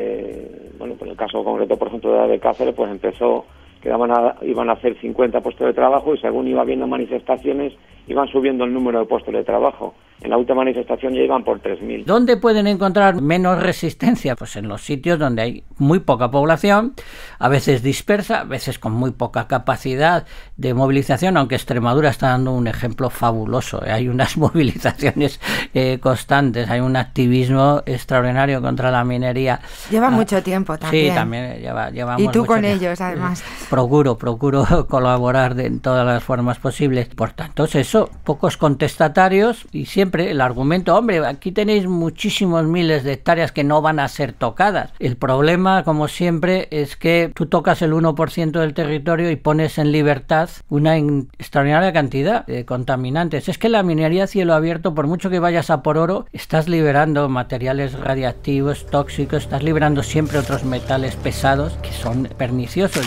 S12: de, bueno, por el caso concreto, por ejemplo, de la de Cáceres, pues empezó que iban a, iban a hacer cincuenta puestos de trabajo, y según iba habiendo manifestaciones iban subiendo el número de puestos de trabajo. En la última manifestación ya iban por tres mil.
S5: ¿Dónde pueden encontrar menos resistencia? Pues en los sitios donde hay muy poca población, a veces dispersa, a veces con muy poca capacidad de movilización, aunque Extremadura está dando un ejemplo fabuloso. Hay unas movilizaciones eh, constantes, hay un activismo extraordinario contra la minería.
S3: Lleva
S5: ah,
S3: mucho tiempo también.
S5: Sí, también lleva, llevamos
S3: Y tú
S5: mucho
S3: con
S5: tiempo.
S3: ellos, además.
S5: Procuro, procuro colaborar de, en todas las formas posibles. Por tanto, es eso, pocos contestatarios, y siempre el argumento, hombre, aquí tenéis muchísimos miles de hectáreas que no van a ser tocadas. El problema, como siempre, es que tú tocas el uno por ciento del territorio y pones en libertad una extraordinaria cantidad de contaminantes. Es que la minería a cielo abierto, por mucho que vayas a por oro, estás liberando materiales radiactivos, tóxicos, estás liberando siempre otros metales pesados que son perniciosos.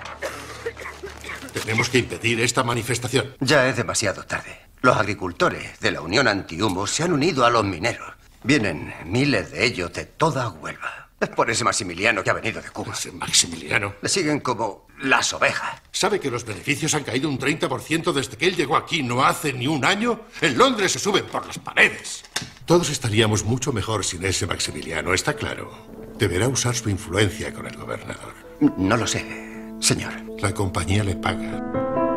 S19: Tenemos que impedir esta manifestación.
S20: Ya es demasiado tarde. Los agricultores de la Unión Antihumo se han unido a los mineros. Vienen miles de ellos de toda Huelva. Es por ese Maximiliano que ha venido de Cuba.
S19: ¿Ese Maximiliano?
S20: Le siguen como las ovejas.
S19: ¿Sabe que los beneficios han caído un treinta por ciento desde que él llegó aquí no hace ni un año? En Londres se suben por las paredes. Todos estaríamos mucho mejor sin ese Maximiliano, está claro. Deberá usar su influencia con el gobernador.
S20: No lo sé, señor.
S19: La compañía le paga.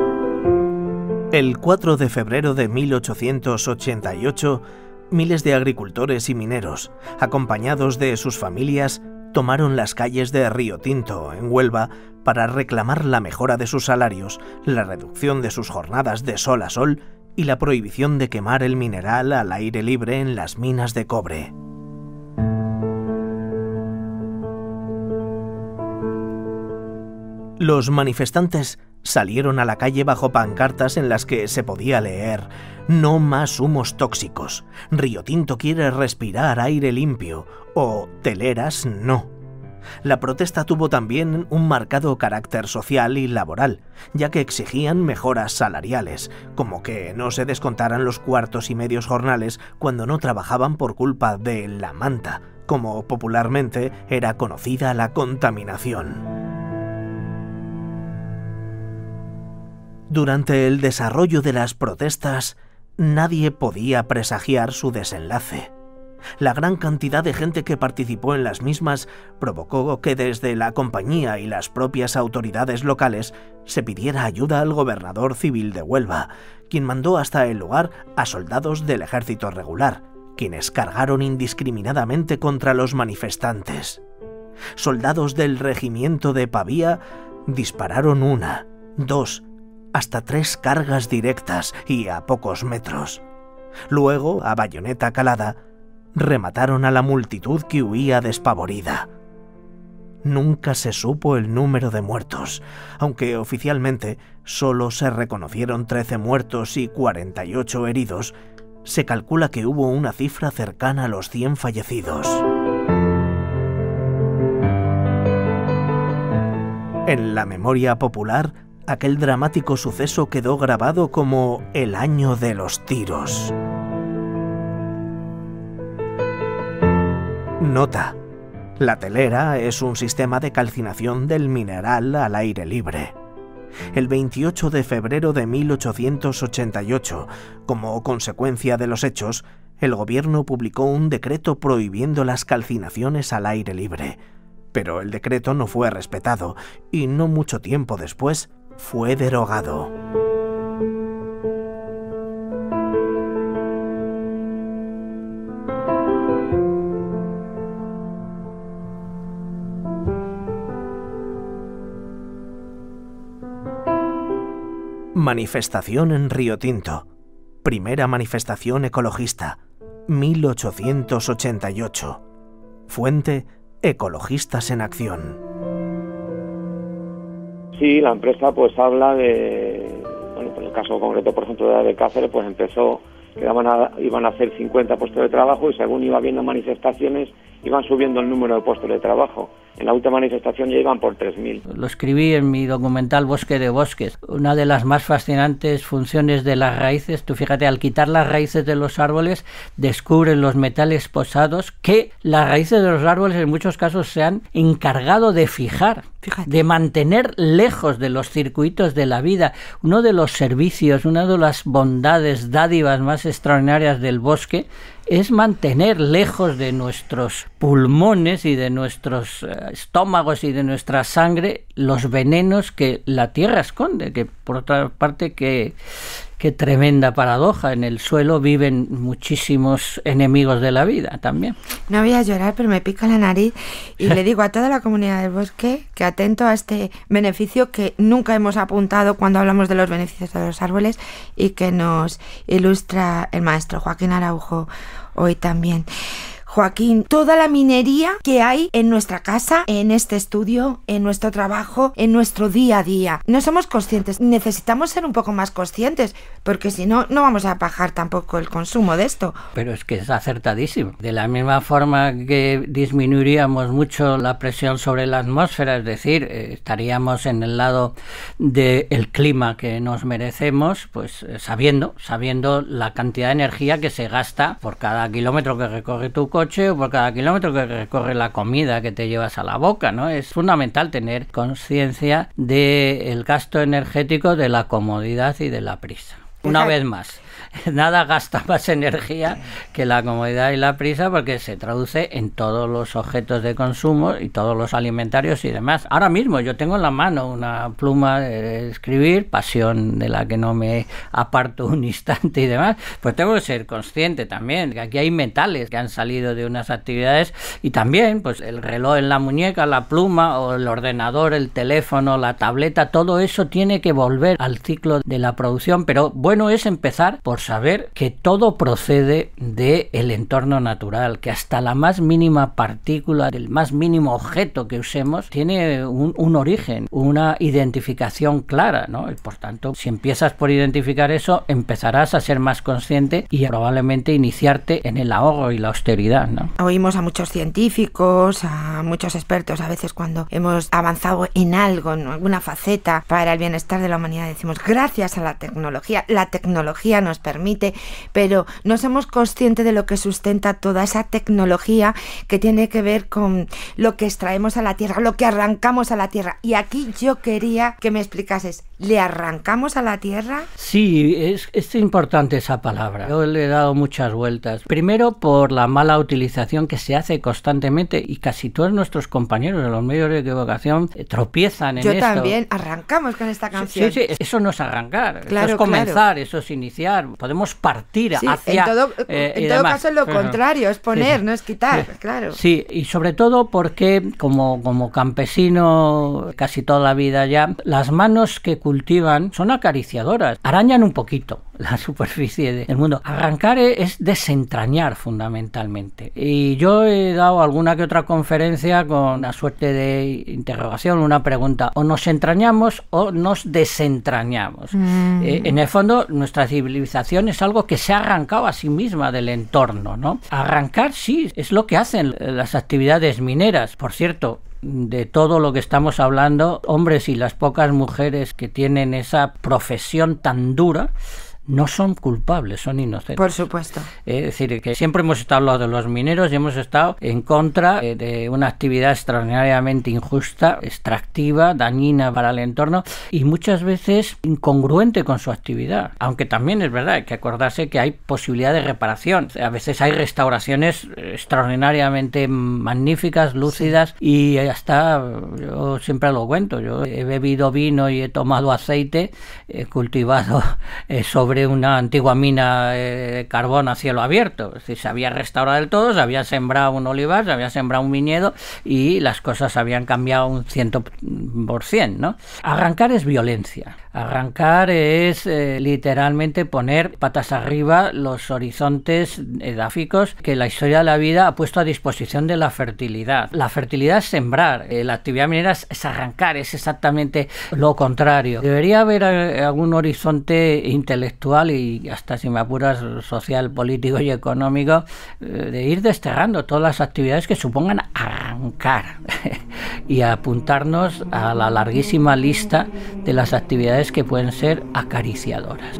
S15: El cuatro de febrero de mil ochocientos ochenta y ocho, miles de agricultores y mineros, acompañados de sus familias, tomaron las calles de Río Tinto, en Huelva, para reclamar la mejora de sus salarios, la reducción de sus jornadas de sol a sol y la prohibición de quemar el mineral al aire libre en las minas de cobre. Los manifestantes salieron a la calle bajo pancartas en las que se podía leer: «No más humos tóxicos», «Río Tinto quiere respirar aire limpio» o «Teleras no». La protesta tuvo también un marcado carácter social y laboral, ya que exigían mejoras salariales, como que no se descontaran los cuartos y medios jornales cuando no trabajaban por culpa de la manta, como popularmente era conocida la contaminación. Durante el desarrollo de las protestas, nadie podía presagiar su desenlace. La gran cantidad de gente que participó en las mismas provocó que desde la compañía y las propias autoridades locales se pidiera ayuda al gobernador civil de Huelva, quien mandó hasta el lugar a soldados del ejército regular, quienes cargaron indiscriminadamente contra los manifestantes. Soldados del regimiento de Pavía dispararon una, dos, hasta tres cargas directas y a pocos metros. Luego, a bayoneta calada, remataron a la multitud que huía despavorida. Nunca se supo el número de muertos, aunque oficialmente solo se reconocieron trece muertos y cuarenta y ocho heridos. Se calcula que hubo una cifra cercana a los cien fallecidos. En la memoria popular, aquel dramático suceso quedó grabado como el año de los tiros. Nota: la telera es un sistema de calcinación del mineral al aire libre. El veintiocho de febrero de mil ochocientos ochenta y ocho, como consecuencia de los hechos, el gobierno publicó un decreto prohibiendo las calcinaciones al aire libre. Pero el decreto no fue respetado y no mucho tiempo después fue derogado. Manifestación en Riotinto. Primera manifestación ecologista. mil ochocientos ochenta y ocho. Fuente: Ecologistas en Acción.
S12: Sí, la empresa pues habla de, bueno, por el caso concreto, por ejemplo, de la de Cáceres, pues empezó, que iban a, iban a hacer cincuenta puestos de trabajo y según iba habiendo manifestaciones, iban subiendo el número de puestos de trabajo. En la última manifestación ya iban por tres mil.
S5: Lo escribí en mi documental Bosque de Bosques. Una de las más fascinantes funciones de las raíces, tú fíjate, al quitar las raíces de los árboles, descubren los metales pesados que las raíces de los árboles en muchos casos se han encargado de fijar, fíjate, de mantener lejos de los circuitos de la vida. Uno de los servicios, una de las bondades, dádivas más extraordinarias del bosque es mantener lejos de nuestros pulmones y de nuestros uh, estómagos y de nuestra sangre los venenos que la tierra esconde, que por otra parte que qué tremenda paradoja, en el suelo viven muchísimos enemigos de la vida también.
S3: No voy a llorar, pero me pica la nariz y le digo a toda la comunidad del bosque que atento a este beneficio que nunca hemos apuntado cuando hablamos de los beneficios de los árboles y que nos ilustra el maestro Joaquín Araujo hoy también. Joaquín, toda la minería que hay en nuestra casa, en este estudio, en nuestro trabajo, en nuestro día a día. No somos conscientes, necesitamos ser un poco más conscientes, porque si no, no vamos a bajar tampoco el consumo de esto.
S5: Pero es que es acertadísimo. De la misma forma que disminuiríamos mucho la presión sobre la atmósfera, es decir, eh, estaríamos en el lado del clima que nos merecemos, pues eh, sabiendo, sabiendo la cantidad de energía que se gasta por cada kilómetro que recorre tu coche o por cada kilómetro que recorre la comida que te llevas a la boca, ¿no? Es fundamental tener conciencia del gasto energético, de la comodidad y de la prisa. Una vez más, nada gasta más energía que la comodidad y la prisa, porque se traduce en todos los objetos de consumo y todos los alimentarios y demás. Ahora mismo yo tengo en la mano una pluma de escribir, pasión de la que no me aparto un instante y demás, pues tengo que ser consciente también que aquí hay metales que han salido de unas actividades y también pues el reloj en la muñeca, la pluma o el ordenador, el teléfono, la tableta, todo eso tiene que volver al ciclo de la producción, pero bueno es empezar por saber que todo procede del entorno natural, que hasta la más mínima partícula, el más mínimo objeto que usemos, tiene un, un origen, una identificación clara, ¿no? Y por tanto, si empiezas por identificar eso, empezarás a ser más consciente y probablemente iniciarte en el ahorro y la austeridad, ¿no?
S3: Oímos a muchos científicos, a muchos expertos, a veces cuando hemos avanzado en algo, en alguna faceta para el bienestar de la humanidad, decimos gracias a la tecnología. la tecnología nos permite, pero no somos conscientes de lo que sustenta toda esa tecnología que tiene que ver con lo que extraemos a la tierra, lo que arrancamos a la tierra. Y aquí yo quería que me explicases, ¿le arrancamos a la tierra?
S5: Sí, es, es importante esa palabra. Yo le he dado muchas vueltas. Primero, por la mala utilización que se hace constantemente, y casi todos nuestros compañeros de los medios de equivocación eh, tropiezan en
S3: yo
S5: esto.
S3: Yo también, arrancamos con esta canción.
S5: Sí, sí, eso no es arrancar,
S3: claro,
S5: eso es comenzar,
S3: claro.
S5: Eso es iniciar. Podemos partir
S3: sí,
S5: hacia...
S3: En todo,
S5: eh,
S3: en todo caso es lo contrario, es poner,
S5: sí,
S3: no es quitar,
S5: sí,
S3: claro.
S5: Sí, y sobre todo porque como, como campesino casi toda la vida ya, las manos que cultivan son acariciadoras, arañan un poquito la superficie del mundo. Arrancar es desentrañar fundamentalmente. Y yo he dado alguna que otra conferencia con una suerte de interrogación, una pregunta, o nos entrañamos o nos desentrañamos. Mm. Eh, en el fondo, nuestra civilización es algo que se ha arrancado a sí misma del entorno, ¿no? Arrancar sí, es lo que hacen las actividades mineras. Por cierto, de todo lo que estamos hablando, hombres y las pocas mujeres que tienen esa profesión tan dura, no son culpables, son inocentes.
S3: Por supuesto.
S5: Es decir, que siempre hemos estado hablando de los mineros y hemos estado en contra de una actividad extraordinariamente injusta, extractiva, dañina para el entorno y muchas veces incongruente con su actividad. Aunque también es verdad, hay que acordarse que hay posibilidad de reparación. A veces hay restauraciones extraordinariamente magníficas, lúcidas, sí. Y hasta, yo siempre lo cuento, yo he bebido vino y he tomado aceite eh, cultivado eh, sobre una antigua mina de carbón a cielo abierto. Es decir, se había restaurado del todo, se había sembrado un olivar, se había sembrado un viñedo y las cosas habían cambiado un ciento por cien, ¿no? Arrancar es violencia. Arrancar es eh, literalmente poner patas arriba los horizontes edáficos que la historia de la vida ha puesto a disposición de la fertilidad. La fertilidad es sembrar, eh, la actividad minera es, es arrancar, es exactamente lo contrario. Debería haber eh, algún horizonte intelectual y hasta, si me apuras, social, político y económico, eh, de ir desterrando todas las actividades que supongan arrancar y apuntarnos a la larguísima lista de las actividades que pueden ser acariciadoras.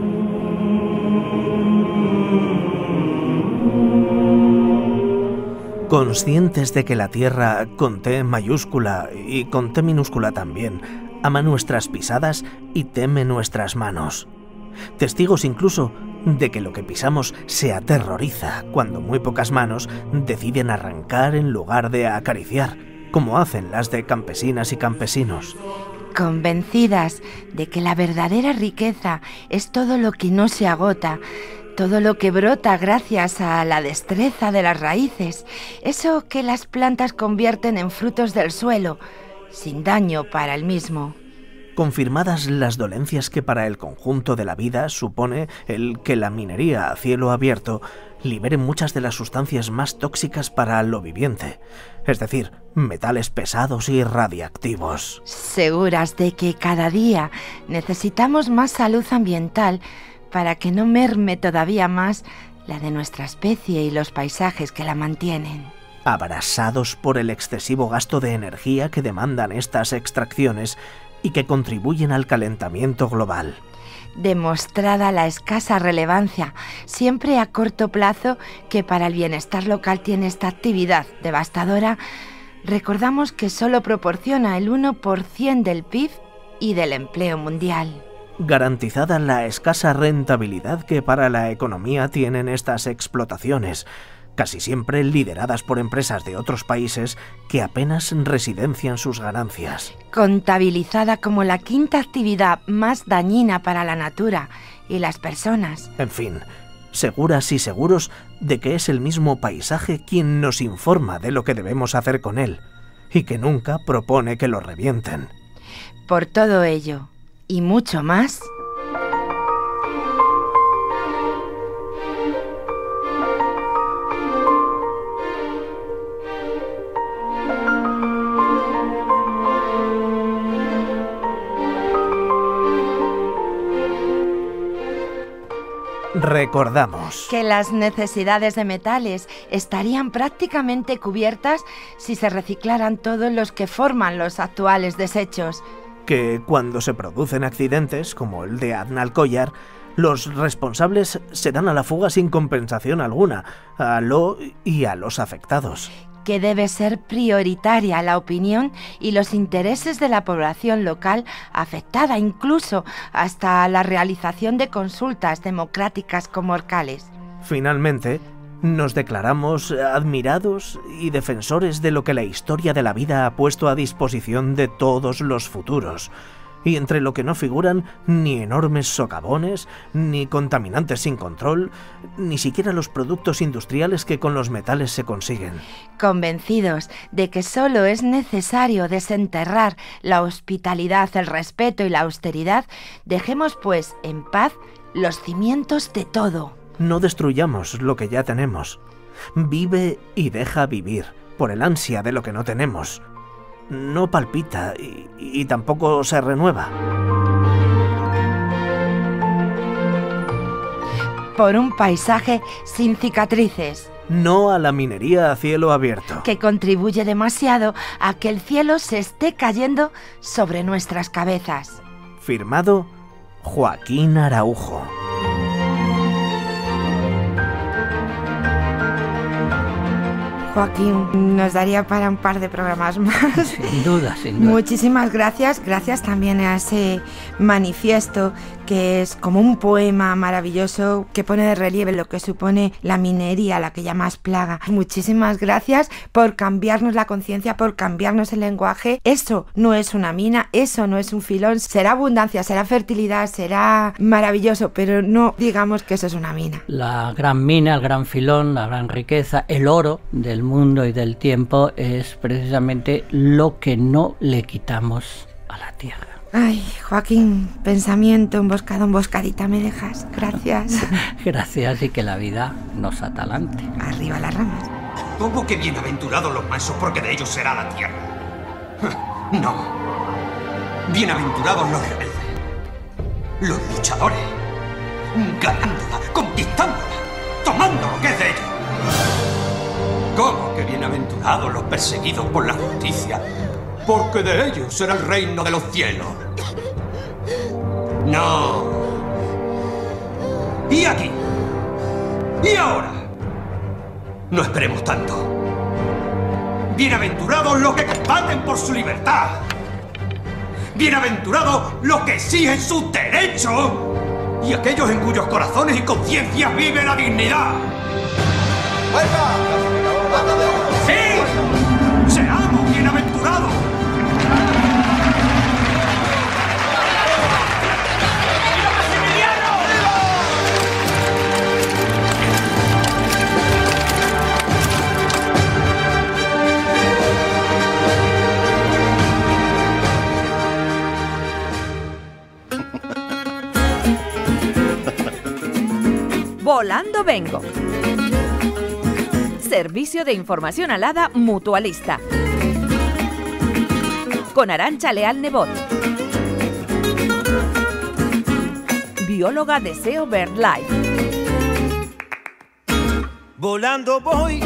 S15: Conscientes de que la Tierra, con T mayúscula y con T minúscula también, ama nuestras pisadas y teme nuestras manos. Testigos incluso de que lo que pisamos se aterroriza cuando muy pocas manos deciden arrancar en lugar de acariciar, como hacen las de campesinas y campesinos.
S3: Convencidas de que la verdadera riqueza es todo lo que no se agota, todo lo que brota gracias a la destreza de las raíces, eso que las plantas convierten en frutos del suelo, sin daño para el mismo.
S15: Confirmadas las dolencias que para el conjunto de la vida supone el que la minería a cielo abierto libere muchas de las sustancias más tóxicas para lo viviente, es decir, metales pesados y radiactivos.
S3: Seguras de que cada día necesitamos más salud ambiental para que no merme todavía más la de nuestra especie y los paisajes que la mantienen.
S15: Abrasados por el excesivo gasto de energía que demandan estas extracciones y que contribuyen al calentamiento global.
S3: Demostrada la escasa relevancia, siempre a corto plazo, que para el bienestar local tiene esta actividad devastadora, recordamos que solo proporciona el uno por ciento del P I B y del empleo mundial.
S15: Garantizada la escasa rentabilidad que para la economía tienen estas explotaciones, casi siempre lideradas por empresas de otros países que apenas residencian sus ganancias.
S3: Contabilizada como la quinta actividad más dañina para la natura y las personas.
S15: En fin, seguras y seguros de que es el mismo paisaje quien nos informa de lo que debemos hacer con él, y que nunca propone que lo revienten.
S3: Por todo ello, y mucho más,
S15: recordamos
S3: que las necesidades de metales estarían prácticamente cubiertas si se reciclaran todos los que forman los actuales desechos.
S15: Que cuando se producen accidentes, como el de Adnalcóllar, Los responsables se dan a la fuga sin compensación alguna, a lo y a los afectados.
S3: Que debe ser prioritaria la opinión y los intereses de la población local afectada, incluso hasta la realización de consultas democráticas comarcales.
S15: Finalmente, nos declaramos admirados y defensores de lo que la historia de la vida ha puesto a disposición de todos los futuros, y entre lo que no figuran ni enormes socavones, ni contaminantes sin control, ni siquiera los productos industriales que con los metales se consiguen.
S3: Convencidos de que solo es necesario desenterrar la hospitalidad, el respeto y la austeridad, dejemos pues en paz los cimientos de todo.
S15: No destruyamos lo que ya tenemos. Vive y deja vivir, por el ansia de lo que no tenemos. No palpita y, y tampoco se renueva.
S3: Por un paisaje sin cicatrices.
S15: No a la minería a cielo abierto.
S3: Que contribuye demasiado a que el cielo se esté cayendo sobre nuestras cabezas.
S15: Firmado Joaquín Araujo.
S3: Joaquín, nos daría para un par de programas más.
S5: Sin duda, sin duda.
S3: Muchísimas gracias. Gracias también a ese manifiesto que es como un poema maravilloso que pone de relieve lo que supone la minería, la que llamas plaga. Muchísimas gracias por cambiarnos la conciencia, por cambiarnos el lenguaje. Eso no es una mina, eso no es un filón. Será abundancia, será fertilidad, será maravilloso, pero no digamos que eso es una mina.
S5: La gran mina, el gran filón, la gran riqueza, el oro del mundo y del tiempo es precisamente lo que no le quitamos a la tierra.
S3: Ay, Joaquín, pensamiento emboscado, emboscadita me dejas. Gracias.
S5: Gracias y que la vida nos atalante.
S3: Arriba las ramas.
S21: ¿Cómo que bienaventurados los mansos porque de ellos será la tierra? No. Bienaventurados los rebeldes. Los luchadores. Ganándola, conquistándola, tomando lo que es de ellos. ¿Cómo que bienaventurados los perseguidos por la justicia? Porque de ellos será el reino de los cielos. No. ¿Y aquí? ¿Y ahora? No esperemos tanto. Bienaventurados los que combaten por su libertad. Bienaventurados los que exigen sus derechos. Y aquellos en cuyos corazones y conciencias vive la dignidad. ¡Sí! ¡Seamos bienaventurados!
S1: Volando vengo. Servicio de información alada mutualista. Con Arantxa Leal Nebot. Bióloga de S E O BirdLife.
S22: Volando voy.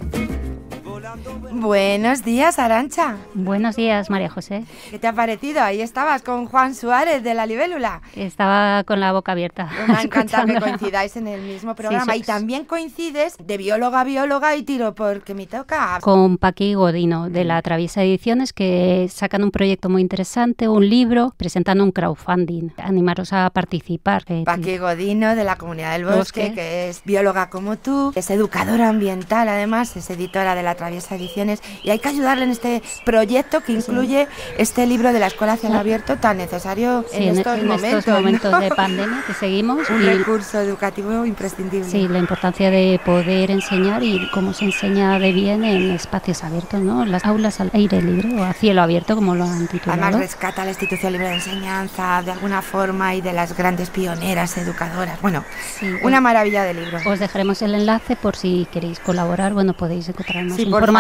S3: Buenos días, Arantxa.
S23: Buenos días, María José.
S3: ¿Qué te ha parecido? Ahí estabas con Juan Suárez de La Libélula.
S23: Estaba con la boca abierta.
S3: Me ha encantado que coincidáis en el mismo programa. Sí, y también coincides de bióloga a bióloga y tiro porque me toca.
S23: Con Paqui Godino de La Traviesa Ediciones, que sacan un proyecto muy interesante, un libro, presentando un crowdfunding. Animaros a participar.
S3: Paqui Godino de la Comunidad del Bosque, Bosque, que es bióloga como tú, es educadora ambiental, además es editora de La Traviesa Ediciones. Y hay que ayudarle en este proyecto que incluye sí. este libro de la Escuela a cielo abierto tan necesario
S23: sí,
S3: en, estos
S23: en
S3: momentos,
S23: estos momentos
S3: ¿no?
S23: de pandemia que seguimos.
S3: Un
S23: y
S3: recurso educativo imprescindible.
S23: Sí, la importancia de poder enseñar y cómo se enseña de bien en espacios abiertos, ¿no? Las aulas al aire libre o a cielo abierto, como lo han titulado.
S3: Además rescata la institución libre de enseñanza de alguna forma y de las grandes pioneras educadoras. Bueno, sí, una os, maravilla de libro.
S23: Os dejaremos el enlace por si queréis colaborar. Bueno, podéis encontrar más
S3: sí,
S23: información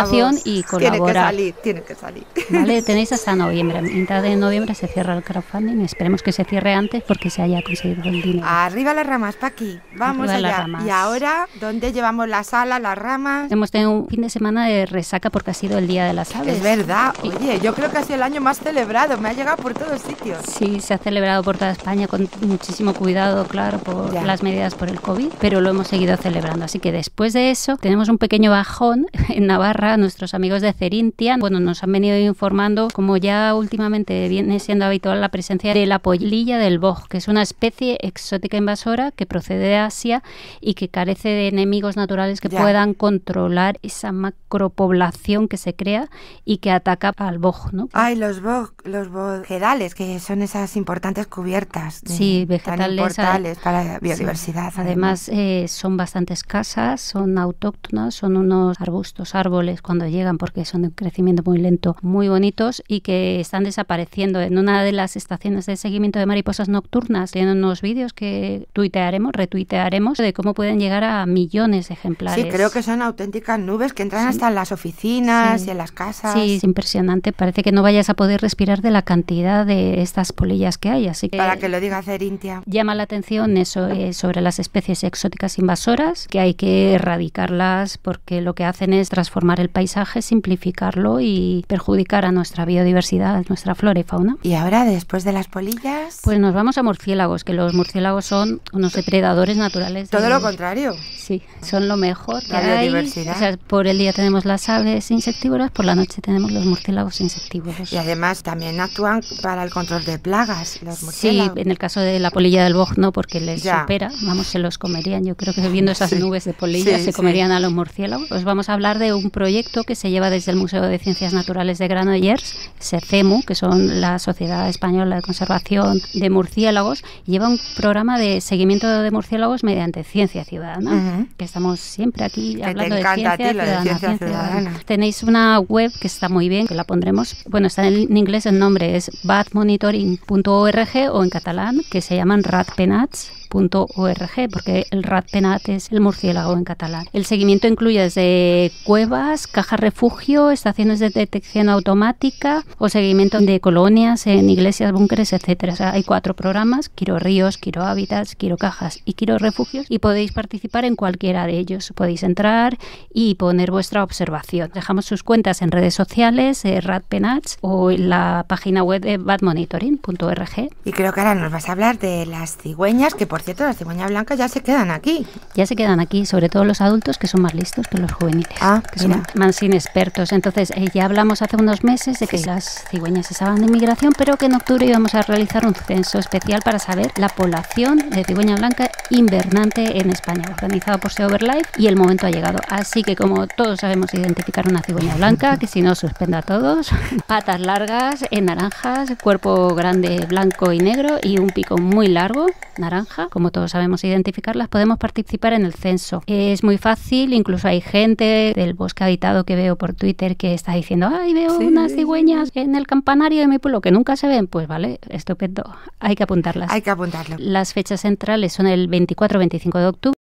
S23: información y
S3: Tiene que
S23: colaborar.
S3: salir, tiene que salir.
S23: Vale, tenéis hasta noviembre. A mitad de noviembre se cierra el crowdfunding. Esperemos que se cierre antes porque se haya conseguido el dinero.
S3: Arriba las ramas, Paqui. Vamos
S23: Arriba las
S3: allá.
S23: ramas.
S3: Y ahora, ¿dónde llevamos la sala, las ramas?
S23: Hemos tenido un fin de semana de resaca porque ha sido el Día de las Aves.
S3: Es verdad. Oye, yo creo que ha sido el año más celebrado. Me ha llegado por todos sitios.
S23: Sí, se ha celebrado por toda España con muchísimo cuidado, claro, por
S3: Ya.
S23: las medidas por el COVID, pero lo hemos seguido celebrando. Así que después de eso tenemos un pequeño bajón en Navarra. Nuestros amigos de Cerintia, bueno, nos han venido informando, como ya últimamente viene siendo habitual, la presencia de la polilla del boj, que es una especie exótica invasora que procede de Asia y que carece de enemigos naturales que
S3: Ya.
S23: puedan controlar esa macropoblación que se crea y que ataca al boj, ¿no?
S3: Ay, los boj, los vegetales, que son esas importantes cubiertas. de-
S23: Sí,
S3: tan
S23: vegetales.
S3: importantes para la biodiversidad.
S23: Sí. Además, eh, son bastante escasas, son autóctonas, son unos arbustos, árboles cuando llegan porque son de un crecimiento muy lento, muy bonitos y que están desapareciendo. En una de las estaciones de seguimiento de mariposas nocturnas tienen unos vídeos que tuitearemos, retuitearemos, de cómo pueden llegar a millones de ejemplares.
S3: Sí, creo que son auténticas nubes que entran hasta en las oficinas
S23: Sí.
S3: y en las casas.
S23: Sí, es impresionante. Parece que no vayas a poder respirar de la cantidad de estas polillas que hay. Así que
S3: Para que lo diga Cerintia.
S23: llama la atención eso eh, sobre las especies exóticas invasoras, que hay que erradicarlas porque lo que hacen es transformar el paisaje, simplificarlo y perjudicar a nuestra biodiversidad, a nuestra flora y fauna.
S3: Y ahora, después de las polillas,
S23: Pues nos vamos a murciélagos, que los murciélagos son unos depredadores naturales. de-
S3: todo lo contrario.
S23: Sí, son lo mejor que
S3: La
S23: hay.
S3: biodiversidad.
S23: O sea, por el día tenemos las aves insectívoras, por la noche tenemos los murciélagos insectívoros.
S3: Y además también actúan para el control de plagas, los
S23: Sí,
S3: murciélagos.
S23: en el caso de la polilla del boj no, porque les
S3: Ya.
S23: supera, vamos, se los comerían. Yo creo que viendo esas
S3: Sí.
S23: nubes de polillas
S3: Sí,
S23: se
S3: sí.
S23: comerían a los murciélagos. Os vamos a hablar de un proyecto que se lleva desde el Museo de Ciencias Naturales de Granollers, SECEMU, que son la Sociedad Española de Conservación de Murciélagos, y lleva un programa de seguimiento de murciélagos mediante ciencia ciudadana,
S3: Ujú.
S23: que estamos siempre aquí
S3: te
S23: hablando de
S3: encanta a
S23: ciencia
S3: ti lo de
S23: ciudadana,
S3: ciencia
S23: ciencia
S3: ciudadana.
S23: ciudadana. Tenéis una web que está muy bien, que la pondremos, bueno, está en, en inglés el nombre, es bat monitoring punto org, o en catalán, que se llaman ratpenats punto org, porque el ratpenat es el murciélago en catalán. El seguimiento incluye desde cuevas, cajas refugio, estaciones de detección automática o seguimiento de colonias en iglesias, búnkeres, etcétera. O sea, hay cuatro programas: Quiero Ríos, Quiero Hábitats, Quiero Cajas y Quiero Refugios, y podéis participar en cualquiera de ellos. Podéis entrar y poner vuestra observación. Dejamos sus cuentas en redes sociales, eh, ratpenats, o en la página web de bat monitoring punto org.
S3: Y creo que ahora nos vas a hablar de las cigüeñas, que por cierto, las cigüeñas blancas ya se quedan aquí.
S23: Ya se quedan aquí, sobre todo los adultos, que son más listos que los juveniles,
S3: Ah,
S23: que son
S3: mira.
S23: más inexpertos. Entonces, eh, ya hablamos hace unos meses de que las cigüeñas estaban de migración, pero que en octubre íbamos a realizar un censo especial para saber la población de cigüeña blanca invernante en España, organizado por SeoverLife, y el momento ha llegado. Así que, como todos sabemos identificar una cigüeña blanca, que si no suspenda a todos, patas largas, en naranjas, cuerpo grande, blanco y negro, y un pico muy largo, naranja, como todos sabemos identificarlas, podemos participar en el censo. Es muy fácil, incluso hay gente del bosque habitado que veo por Twitter que está diciendo, ay, veo
S3: Sí.
S23: unas cigüeñas en el campanario de mi pueblo que nunca se ven. Pues vale, estupendo, hay que apuntarlas.
S3: Hay que apuntarlo.
S23: Las fechas centrales son el veinticuatro veinticinco de octubre.